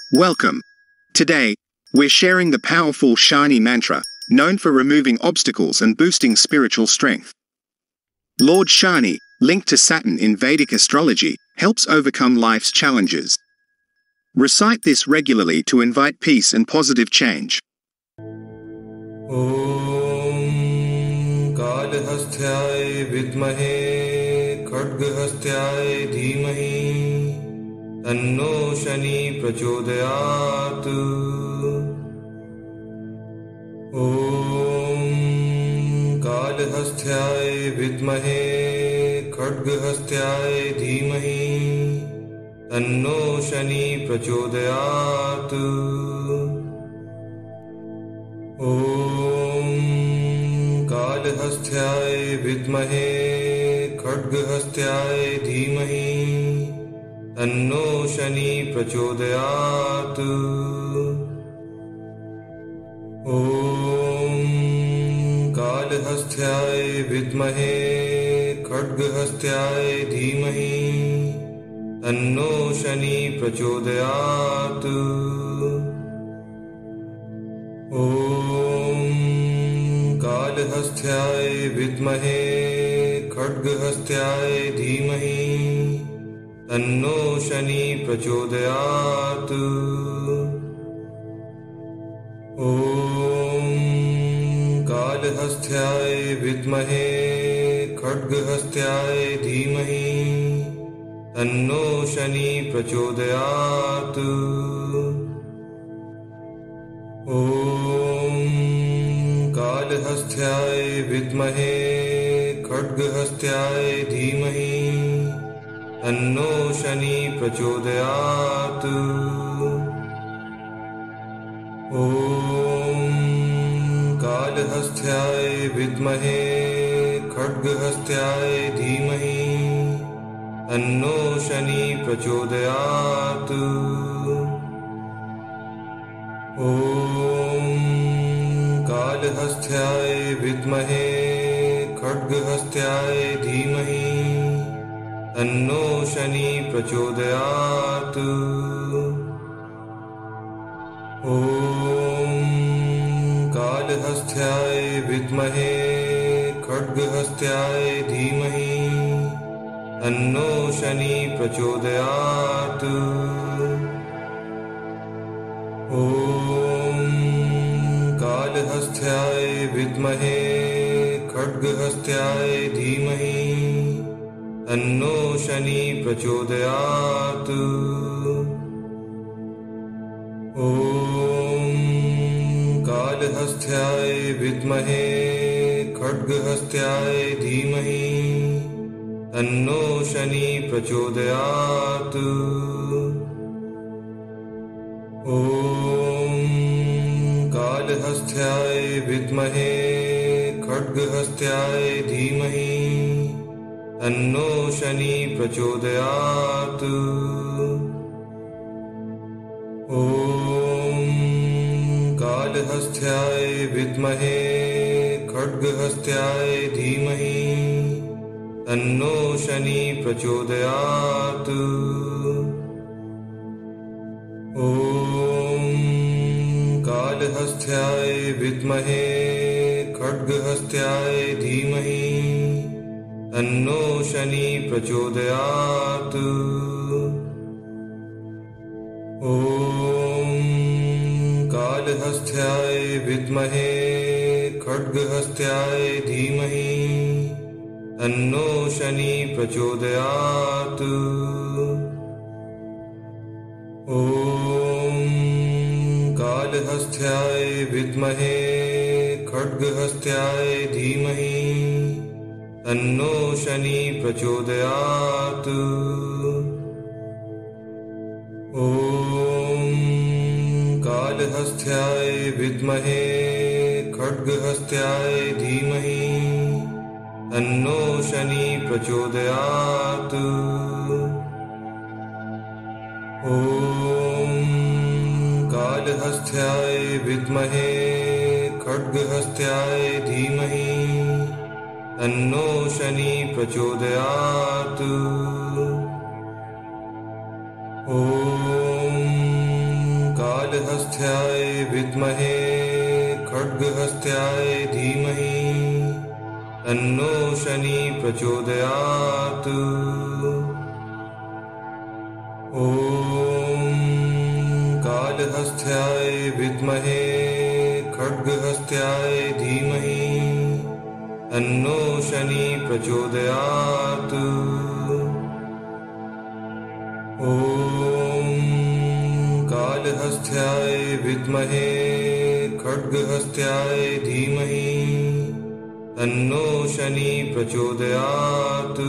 Welcome. Today, we're sharing the powerful Shani mantra, known for removing obstacles and boosting spiritual strength. Lord Shani, linked to Saturn in Vedic astrology, helps overcome life's challenges. Recite this regularly to invite peace and positive change. Om Kalahasthyaye vidmahe Khadgahasthyaye dhimahi Tanno Shani prachodayat. Om Kalahasthyaye vidmahe Khadgahasthyaye dhimahi Tanno Shani prachodayat. Om Kalahasthyaye vidmahe Khadgahasthyaye dhimahi Tanno Shani prachodayat. Om Kalahasthyaye vidmahe Khadgahasthyaye dhimahi Tanno Shani prachodayat. Om Kalahasthyaye vidmahe Khadgahasthyaye dhimahi Tanno Shani prachodayat. Om Kalahasthyaye vidmahe Khadgahasthyaye dhimahi Tanno Shani prachodayat. Om Kalahasthyaye vidmahe Khadgahasthyaye dhimahi Tanno Shani prachodayat. Om Kalahasthyaye vidmahe Khadgahasthyaye dhimahi Tanno Shani prachodayat. Om Kalahasthyaye vidmahe Khadgahasthyaye dhimahi Tanno Shani prachodayat. Om Kalahasthyaye vidmahe Khadgahasthyaye dhimahi Tanno Shani prachodayat. Om Kalahasthyaye vidmahe Khadgahasthyaye dhimahi Tanno Shani prachodayat. Om Kalahasthyaye vidmahe Khadgahasthyaye dhimahi Tanno Shani prachodayat. Om Kalahasthyaye vidmahe Khadgahasthyaye dhimahi Tanno Shani prachodayat. Om Kalahasthyaye vidmahe Khadgahasthyaye dhimahi Tanno Shani prachodayat. Om Kalahasthyaye vidmahe Khadgahasthyaye dhimahi Tanno Shani prachodayat. Om Kalahasthyaye vidmahe Khadgahasthyaye dhimahi Tanno Shani prachodayat. Om Kalahasthyaye vidmahe Khadgahasthyaye dhimahi Tanno Shani prachodayat. Om Kalahasthyaye vidmahe Khadgahasthyaye dhimahi Tanno Shani prachodayat. Om Kalahasthyaye vidmahe Khadgahasthyaye dhimahi Tanno Shani prachodayat. Om कालहस्त्याय विद्महे खड्गहस्त्याय धीमहि तन्नो शनि प्रचोदयात्। ॐ कालहस्त्याय विद्महे खड्गहस्त्याय धीमहि तन्नो शनि प्रचोदयात्। ॐ कालहस्त्याय विद्महे खड्गहस्त्याय धीमहि तन्नो शनि प्रचोदयात्।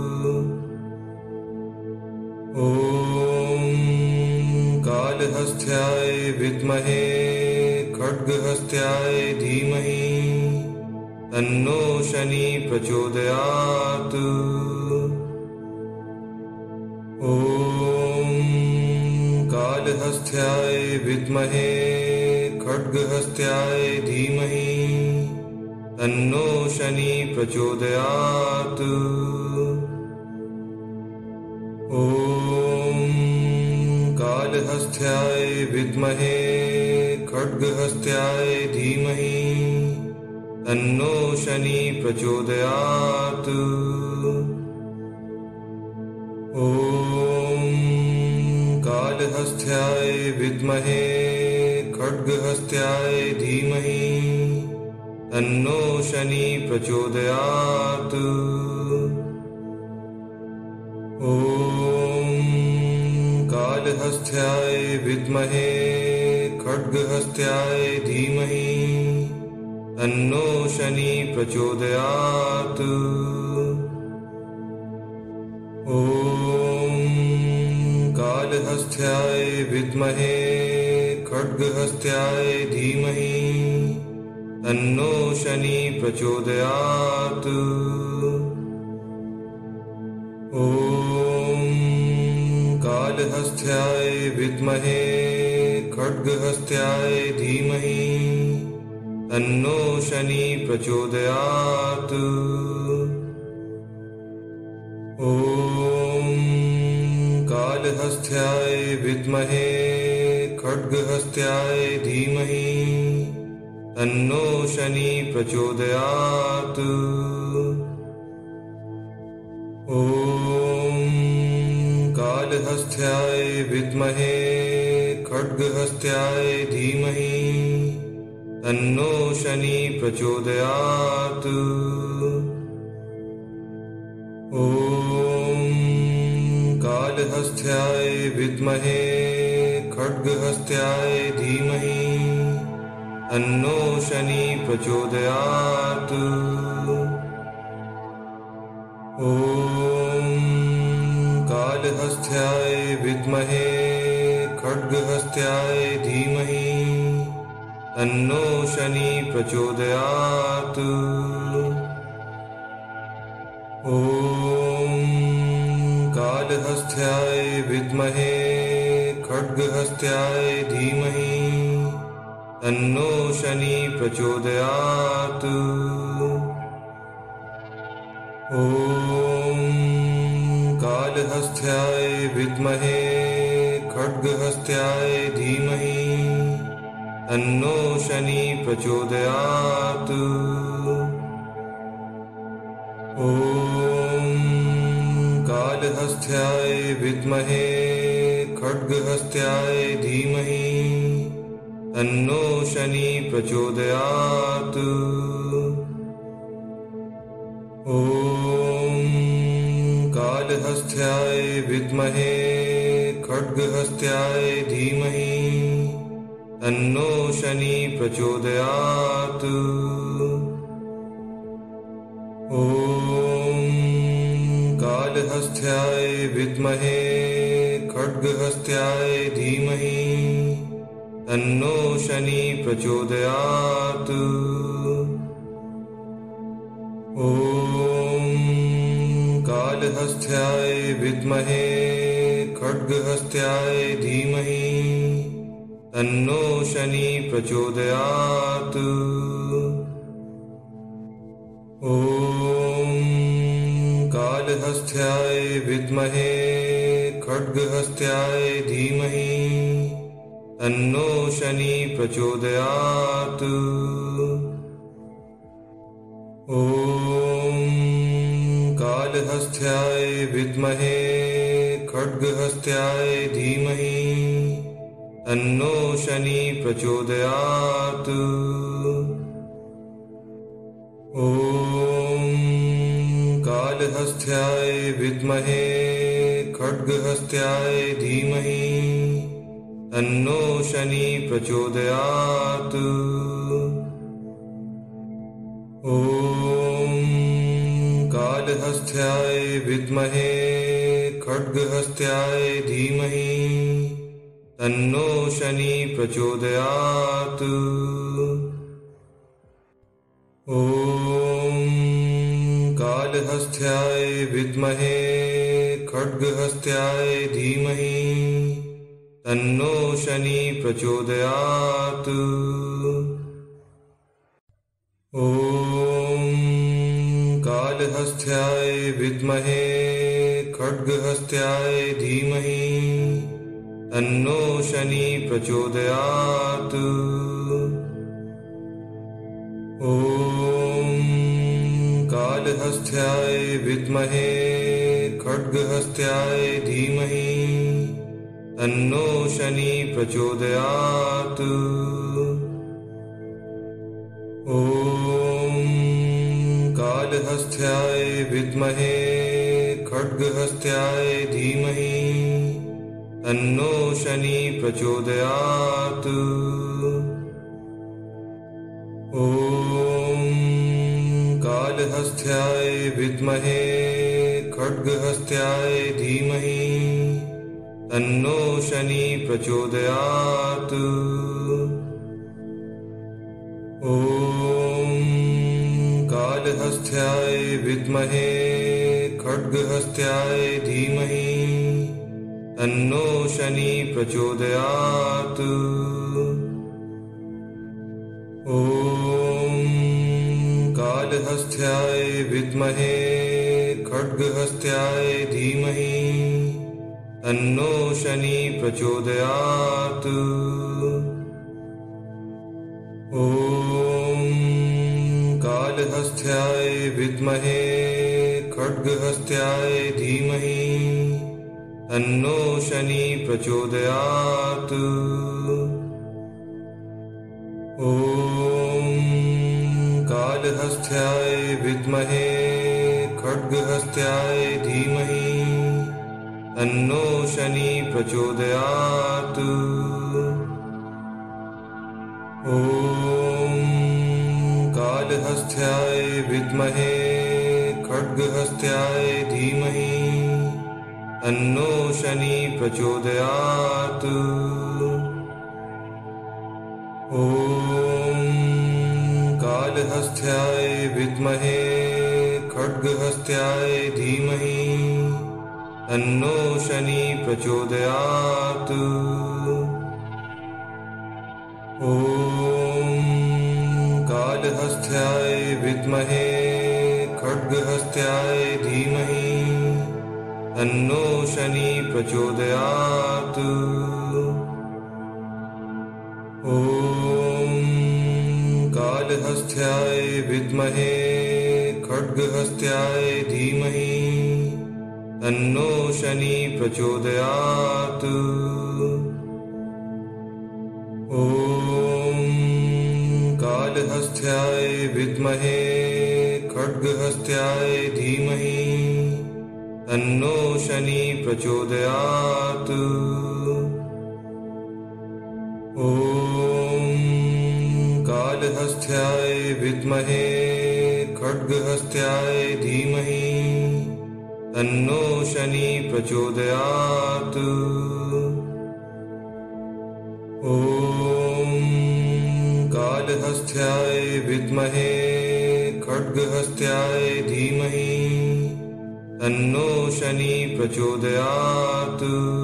ॐ कालहस्त्याय विद्महे खड्गहस्त्याय धीमहि तन्नो शनि प्रचोदयात्। ॐ कालहस्त्याय विद्महे खड्गहस्त्याय धीमहि तन्नो शनि प्रचोदयात्। ॐ कालहस्त्याय विद्महे खड्गहस्त्याय धीमहि तन्नो शनि प्रचोदयात्। ॐ कालहस्त्याय विद्महे खड्गहस्त्याय धीमहि तन्नो शनि प्रचोदयात्। ॐ कालहस्त्याय विद्महे खड्गहस्त्याय धीमहि तन्नो शनि प्रचोदयात्। ॐ कालहस्त्याय विद्महे खड्गहस्त्याय धीमहि तन्नो शनि प्रचोदयात्। ॐ कालहस्त्याय विद्महे खड्गहस्त्याय धीमहि तन्नो शनि प्रचोदयात्। ॐ कालहस्त्याय विद्महे खड्गहस्त्याय धीमहि तन्नो शनि प्रचोदयात्। ॐ कालहस्त्याय विद्महे खड्गहस्त्याय धीमहि तन्नो शनि प्रचोदयात्। ॐ कालहस्त्याय विद्महे खड्गहस्त्याय धीमहि तन्नो शनि प्रचोदयात्। ॐ कालहस्त्याय विद्महे खड्गहस्त्याय धीमहि तन्नो शनि प्रचोदयात्। ॐ कालहस्त्याय विद्महे खड्गहस्त्याय धीमहि तन्नो शनि प्रचोदयात्। ॐ कालहस्त्याय विद्महे खड्गहस्त्याय धीमहि तन्नो शनि प्रचोदयात्। ॐ कालहस्त्याय विद्महे खड्गहस्त्याय धीमहि तन्नो शनि प्रचोदयात्। ॐ कालहस्त्याय विद्महे खड्गहस्त्याय धीमहि तन्नो शनि प्रचोदयात्। ॐ कालहस्त्याय विद्महे खड्गहस्त्याय धीमहि तन्नो शनि प्रचोदयात्। ॐ कालहस्त्याय विद्महे खड्गहस्त्याय धीमहि तन्नो शनि प्रचोदयात्। ॐ कालहस्त्याय विद्महे खड्गहस्त्याय धीमहि तन्नो शनि प्रचोदयात्। ॐ कालहस्त्याय विद्महे खड्गहस्त्याय धीमहि तन्नो शनि प्रचोदयात्। ॐ कालहस्त्याय विद्महे खड्गहस्त्याय धीमहि तन्नो शनि प्रचोदयात्। ॐ कालहस्त्याय विद्महे खड्गहस्त्याय धीमहि तन्नो शनि प्रचोदयात्। ॐ कालहस्त्याय विद्महे खड्गहस्त्याय धीमहि तन्नो शनि प्रचोदयात्। ॐ कालहस्त्याय विद्महे खड्गहस्त्याय धीमहि तन्नो शनि प्रचोदयात्। ॐ कालहस्त्याय विद्महे खड्गहस्त्याय धीमहि तन्नो शनि प्रचोदयात्। ॐ कालहस्त्याय विद्महे खड्गहस्त्याय धीमहि तन्नो शनि प्रचोदयात्। ॐ कालहस्त्याय विद्महे खड्गहस्त्याय धीमहि तन्नो शनि प्रचोदयात्। ॐ कालहस्त्याय विद्महे खड्गहस्त्याय धीमहि तन्नो शनि प्रचोदयात्। ॐ कालहस्त्याय विद्महे खड्गहस्त्याय धीमहि तन्नो शनि प्रचोदयात्। ॐ कालहस्त्याय विद्महे खड्गहस्त्याय धीमहि तन्नो शनि प्रचोदयात्। ॐ कालहस्त्याय विद्महे खड्गहस्त्याय धीमहि तन्नो शनि प्रचोदयात्। ॐ कालहस्त्याय विद्महे खड्गहस्त्याय धीमहि तन्नो शनि प्रचोदयात्। ॐ कालहस्त्याय विद्महे खड्गहस्त्याय धीमहि तन्नो शनि प्रचोदयात्। ॐ कालहस्त्याय विद्महे खड्गहस्त्याय धीमहि तन्नो शनि प्रचोदयात्। ॐ कालहस्त्याय विद्महे खड्गहस्त्याय धीमहि तन्नो शनि प्रचोदयात्। ॐ कालहस्त्याय विद्महे खड्गहस्त्याय धीमहि तन्नो शनि प्रचोदयात्। ॐ कालहस्त्याय विद्महे खड्गहस्त्याय धीमहि तन्नो शनि प्रचोदयात्। ॐ कालहस्त्याय विद्महे खड्गहस्त्याय धीमहि तन्नो शनि प्रचोदयात्।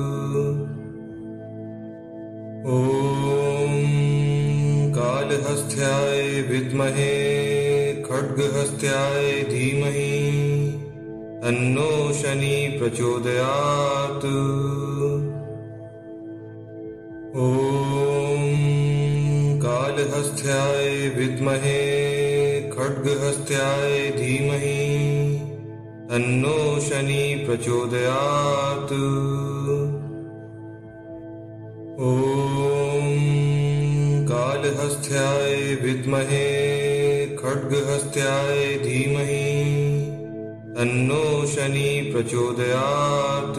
ॐ कालहस्त्याय विद्महे खड्गहस्त्याय धीमहि तन्नो शनि प्रचोदयात्। ॐ कालहस्त्याय विद्महे खड्गहस्त्याय धीमहि तन्नो शनि प्रचोदयात्। ॐ कालहस्त्याय विद्महे खड्गहस्त्याय धीमहि तन्नो शनि प्रचोदयात्।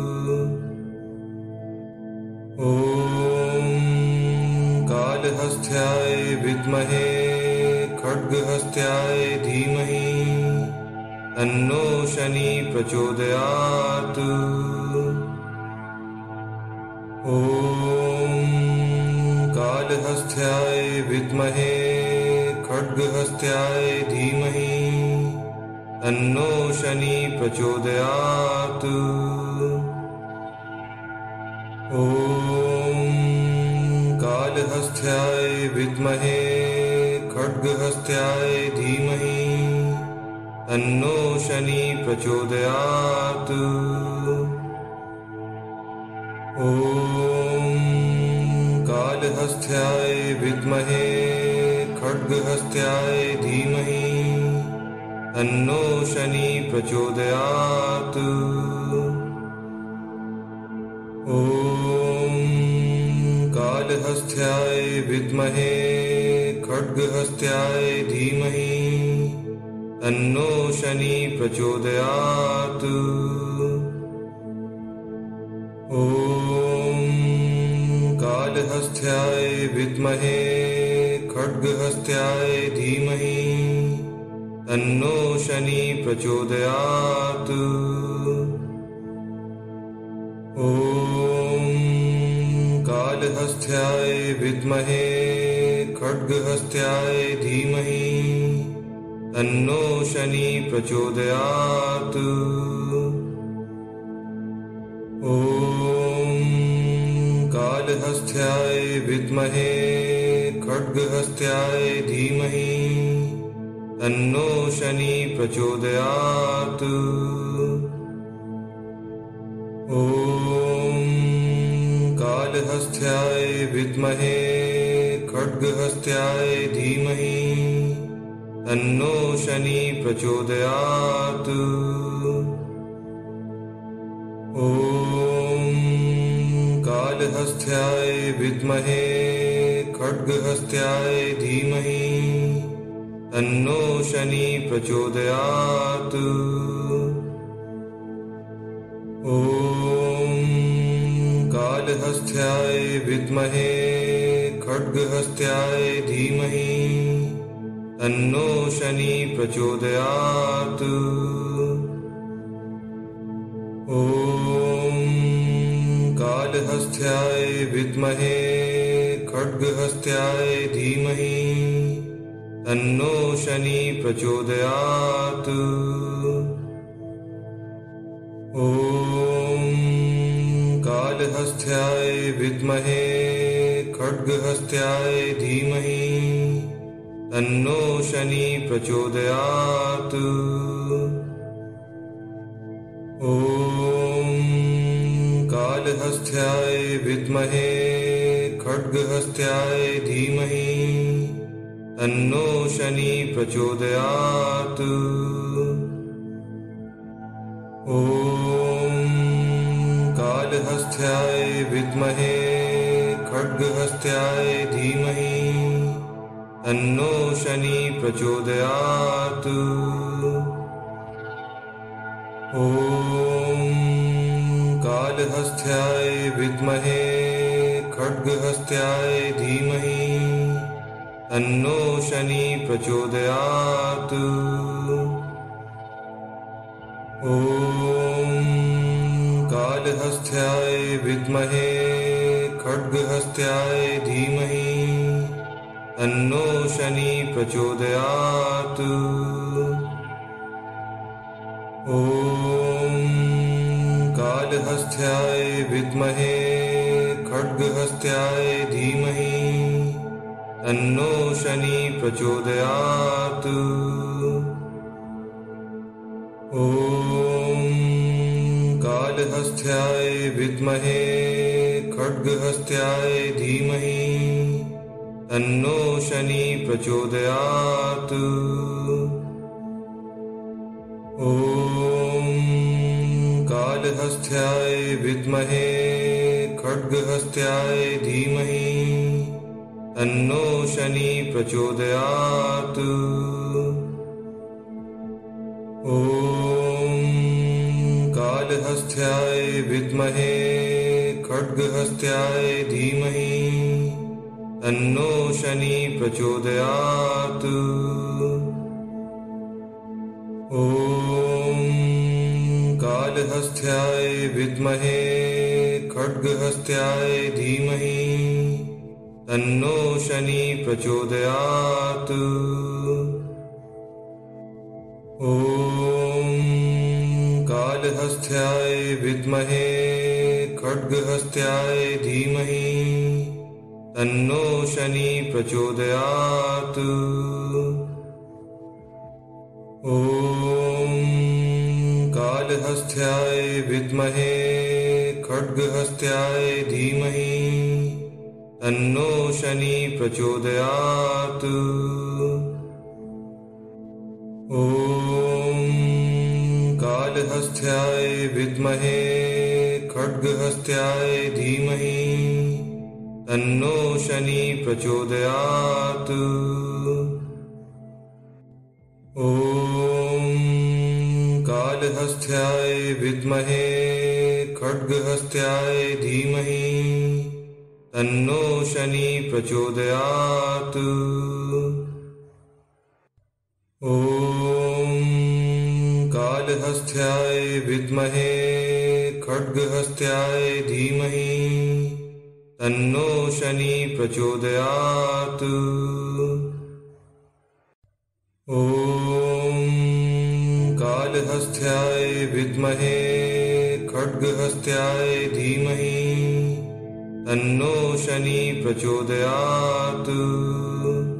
ॐ कालहस्त्याय विद्महे खड्गहस्त्याय धीमहि तन्नो शनि प्रचोदयात्। ॐ कालहस्त्याय विद्महे खड्गहस्त्याय धीमहि तन्नो शनि प्रचोदयात्। ॐ कालहस्त्याय विद्महे खड्गहस्त्याय धीमहि तन्नो शनि प्रचोदयात्। ॐ कालहस्त्याय विद्महे खड्गहस्त्याय धीमहि तन्नो शनि प्रचोदयात्। ॐ कालहस्त्याय विद्महे खड्गहस्त्याय धीमहि तन्नो शनि प्रचोदयात्। ॐ कालहस्त्याय विद्महे खड्गहस्त्याय धीमहि तन्नो शनि प्रचोदयात्। ॐ कालहस्त्याय विद्महे खड्गहस्त्याय धीमहि तन्नो शनि प्रचोदयात्। ॐ कालहस्त्याय विद्महे खड्गहस्त्याय धीमहि तन्नो शनि प्रचोदयात्। ॐ कालहस्त्याय विद्महे खड्गहस्त्याय धीमहि तन्नो शनि प्रचोदयात्। ॐ कालहस्त्याय विद्महे खड्गहस्त्याय धीमहि तन्नो शनि प्रचोदयात्। ॐ कालहस्त्याय विद्महे खड्गहस्त्याय धीमहि तन्नो शनि प्रचोदयात्। ॐ कालहस्त्याय विद्महे खड्गहस्त्याय धीमहि तन्नो शनि प्रचोदयात्। ॐ कालहस्त्याय विद्महे खड्गहस्त्याय धीमहि तन्नो शनि प्रचोदयात्। ॐ कालहस्त्याय विद्महे खड्गहस्त्याय धीमहि तन्नो शनि प्रचोदयात्। ॐ कालहस्त्याय विद्महे खड्गहस्त्याय धीमहि तन्नो शनि प्रचोदयात्। ॐ कालहस्त्याय विद्महे खड्गहस्त्याय धीमहि तन्नो शनि प्रचोदयात्। ॐ कालहस्त्याय विद्महे खड्गहस्त्याय धीमहि तन्नो शनि प्रचोदयात्। ॐ कालहस्त्याय विद्महे खड्गहस्त्याय धीमहि तन्नो शनि प्रचोदयात्। ॐ कालहस्त्याय विद्महे खड्गहस्त्याय धीमहि तन्नो शनि प्रचोदयात्। ॐ कालहस्त्याय विद्महे खड्गहस्त्याय धीमहि तन्नो शनि प्रचोदयात्। ॐ कालहस्त्याय विद्महे खड्गहस्त्याय धीमहि तन्नो शनि प्रचोदयात्। ॐ कालहस्त्याय विद्महे खड्गहस्त्याय धीमहि तन्नो शनि प्रचोदयात्। ॐ कालहस्त्याय विद्महे खड्गहस्त्याय धीमहि तन्नो शनि प्रचोदयात्। ॐ कालहस्त्याय विद्महे खड्गहस्त्याय धीमहि तन्नो शनि प्रचोदयात्। ॐ कालहस्त्याय विद्महे खड्गहस्त्याय धीमहि तन्नो शनि प्रचोदयात्। ॐ कालहस्त्याय विद्महे खड्गहस्त्याय धीमहि तन्नो शनि प्रचोदयात्। ॐ कालहस्त्याय विद्महे खड्गहस्त्याय धीमहि तन्नो शनि प्रचोदयात्। ॐ कालहस्त्याय विद्महे खड्गहस्त्याय धीमहि तन्नो शनि प्रचोदयात्।